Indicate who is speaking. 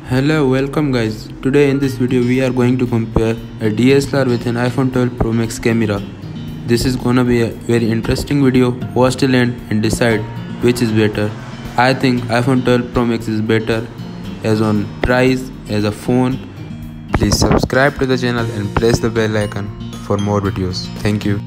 Speaker 1: Hello, welcome guys. Today in this video we are going to compare a DSLR with an iPhone 12 Pro Max camera. This is gonna be a very interesting video. Watch till end and decide which is better. I think iPhone 12 Pro Max is better as on price, as a phone. Please subscribe to the channel and press the bell icon for more videos. Thank you.